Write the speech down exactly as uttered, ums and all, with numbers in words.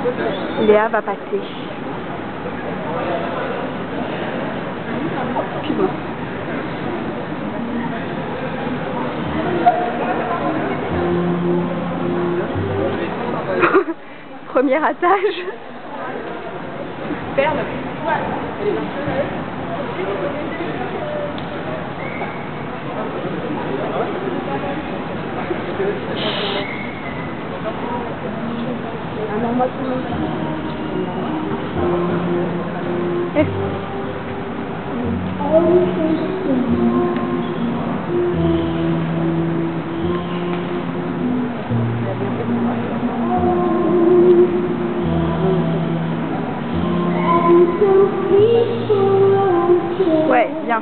Léa va passer. Puis bon. Premier attage. Perle. Alors moi tout le monde. Ouais, bien.